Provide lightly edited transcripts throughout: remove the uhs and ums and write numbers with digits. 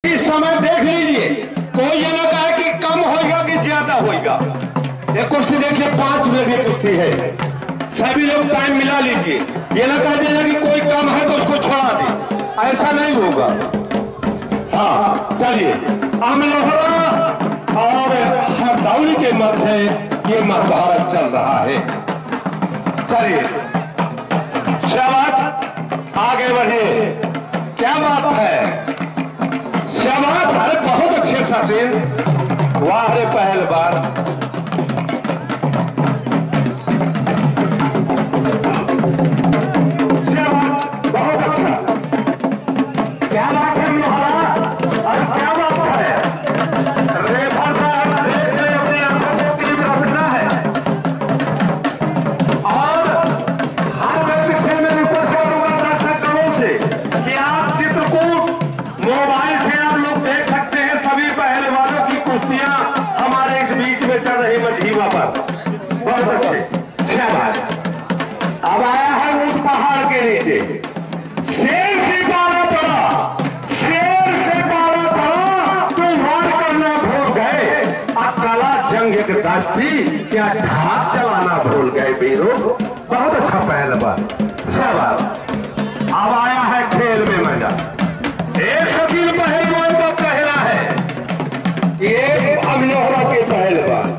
इस समय देख लीजिए, कोई ये ना कहे कि कम होगा कि ज्यादा होगा। ये कुर्सी देखिए 5 मिनट की कुर्सी है, सभी लोग टाइम मिला लीजिए। ये ना कह देना कि कोई कम है तो उसको छोड़ा दे, ऐसा नहीं होगा। हाँ चलिए, अमलोहरा और हरदौली के मध्य ये महाभारत चल रहा है। चलिए शाबाश, आगे बढ़िए। क्या बात है, शाबाश, अरे बहुत अच्छे सचिन, वाह रे पहलवान। बहुत अच्छे, अब आया है ऊंट पहाड़ के नीचे। शेर से पाला पड़ा, शेर से पाला पड़ा, तो वार करना भूल गए। अब कला जंग एक दास्ती, क्या ढाक चलाना भूल गए वीरों। बहुत अच्छा पहलवान, शाबाश। अब आया है खेल में मजा। एक सचिन पहलवान का कहना है कि एक अमलोहरा के पहलवान,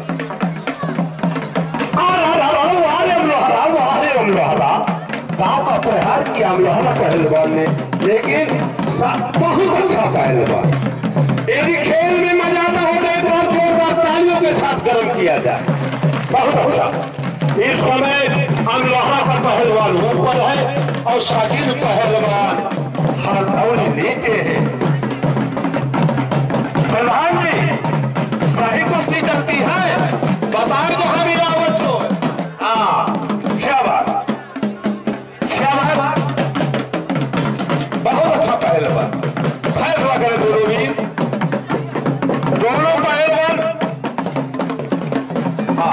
प्रहार किया अमलोहरा पहलवान ने, लेकिन बहुत अच्छा पहलवान। यदि खेल में मजा न हो जाए तो जोरदार तालियों के साथ गर्म किया जाए। बहुत अच्छा। इस समय अमलोहरा का पहलवान ऊपर है और सचिन पहलवान हरदौली नीचे है। प्रधान जी, सही कुश्ती चलती है, बताए तो हम इलावत को। हाँ शाबाश, बहुत अच्छा पहलवान। फैसला करें दोनों भी, दोनों पहलवान। हाँ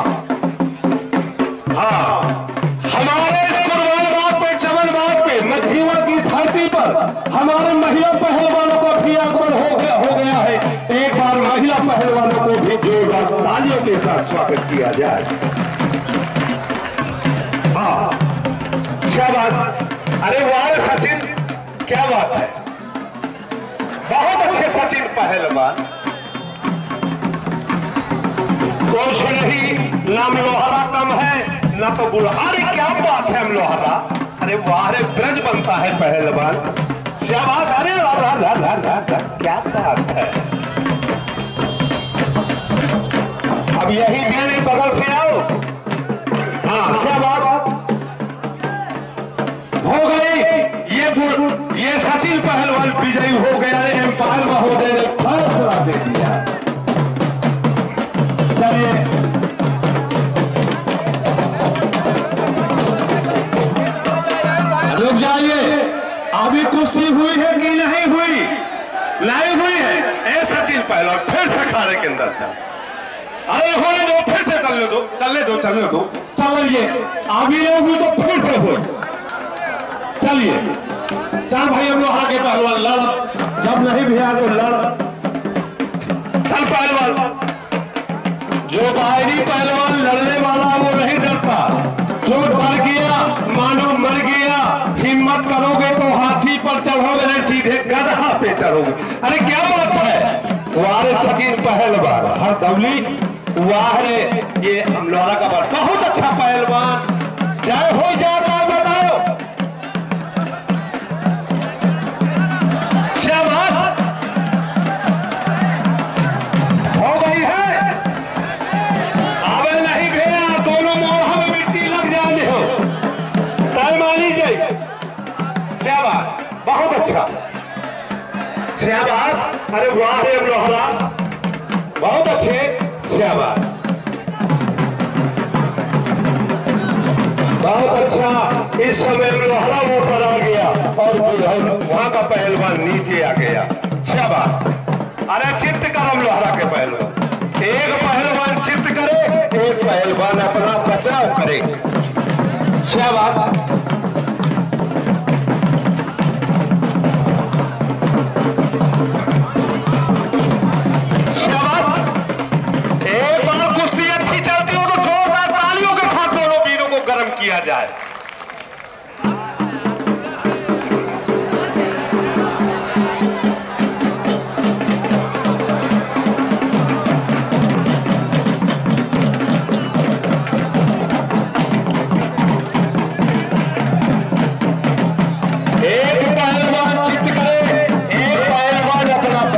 हाँ, हमारे इस कुर्बान बाग पे, चमन बाग पे, मधीवा की धरती पर हमारे महिला पहलवानों का भी आगमन हो गया है। एक बार महिला पहलवानों को भी जोरदार तालियों के साथ स्वागत किया जाए। हाँ शाबाश, अरे वाह सचिन, क्या बात है, बहुत अच्छे सचिन पहलवान। कुछ नहीं, न अमलोहरा कम है न तो बुरा। अरे क्या बात है अमलोहरा, अरे वाह रे ब्रज बनता है पहलवान, शाबाश। अरे क्या बात है। अब यही मेरे बगल से आओ। हाँ शाबाश, हो गई। ये सचिन पहलवान विजयी हो गया, एम्पायर महोदय ने फैसला दे दिया। चलिए रुक जाइए, अभी कुश्ती हुई है कि नहीं हुई? नहीं हुई है। ए सचिन पहलवान फिर से खाने के अंदर था। अरे होने दो, फिर से चलने दो, चलने दो, चलने दो, चलिए। अभी लोग तो फिर से हो। चलिए चल भाई, अमलोहरा के पहलवान लड़, जब नहीं भी आ तो लड़। चल पहलवान, जो बाहरी पहलवान लड़ने वाला वो नहीं डरता। चोट पड़ गया मानो मर गया, हिम्मत करोगे तो हाथी पर चढ़ोगे, नहीं सीधे गधा पे चढ़ोगे। अरे क्या बात है, वारे सचिन पहलवान हरदौली, वाह रे ये अमलोहरा का बहुत अच्छा पहलवान। जय हो जाता बताओ। हो गई है, अब नहीं गया, दोनों मोहा में मिट्टी लग जाने हो, तय मानी गई। शाबाश, बहुत अच्छा, शाबाश। अरे वाह रे अमलोहरा, बहुत अच्छे, शाबाश, बहुत अच्छा। इस समय अमलोहरा ऊपर आ गया और वहां का पहलवान नीचे आ गया। शाबाश, अरे चित्त कर अमलोहरा के पहलवान, एक पहलवान चित्त करे, एक पहलवान अपना बचाव करे। शाबाश,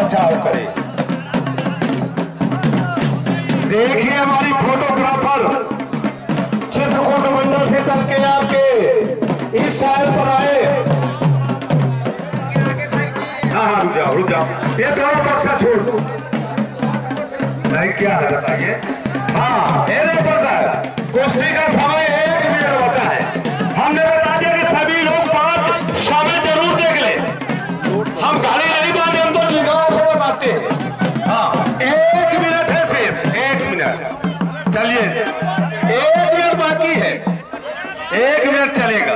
बचाव करे। देखिए हमारी फोटोग्राफर चित्रकूट मंडल से चल के आपके इस साइड पर आए। हाँ रुक जाओ ये दोनों बक्सा छोड़ दो। नहीं क्या है बताइए। हाँ ये नहीं पता है, कुश्ती का समय 1 मिनट बचा है। हमने बता दिया कि सभी लोग 5 समय जरूर देख ले। हम गाड़ी नहीं बांधे, हम तो टिकाऊ से बताते हैं। हाँ 1 मिनट है, सिर्फ 1 मिनट। चलिए 1 मिनट बाकी है, 1 मिनट चलेगा।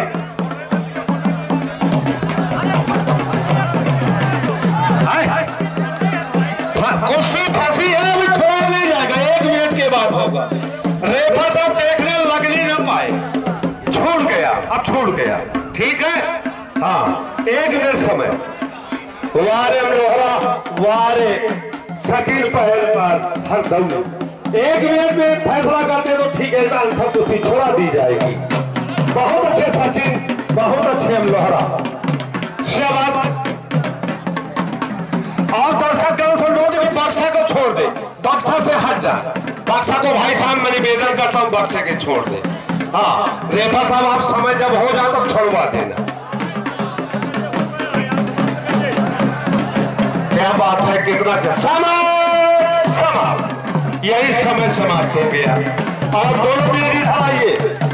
कुश्ती फंसी है, अभी छोड़ नहीं जाएगा, 1 मिनट के बाद होगा। रेफर साहब देखने लगने न पाए, छूट गया, अब छूट गया, ठीक है। हाँ 1 मिनट समय। वारे लोहरा वारे सचिन पहल पर हर दम 1 मिनट में फैसला करते तो ठीक है, आंसर कुश्ती छोड़ा दी जाएगी। बहुत अच्छे सचिन, बहुत अच्छे हम लोहरा। शाबाश। और दर्शक को बक्सा को छोड़ दे, बक्सा से हट जा। बक्सा को भाई साहब मैं निवेदन करता हूँ बक्से के छोड़ दे। हाँ रेफर साहब आप समय जब हो जाए तब छोड़वा देना। क्या बात है, कितना समय समाप्त, यही समय समाप्त हो गया। और दोनों भी इधर आइए।